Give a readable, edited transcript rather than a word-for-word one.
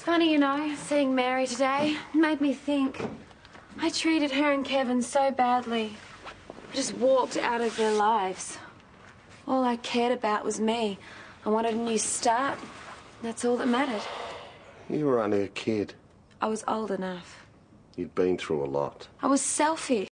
Funny, you know, seeing Mary today made me think. I treated her and Kevin so badly. I just walked out of their lives. All I cared about was me. I wanted a new start. That's all that mattered. You were only a kid. I was old enough. You'd been through a lot. I was selfish.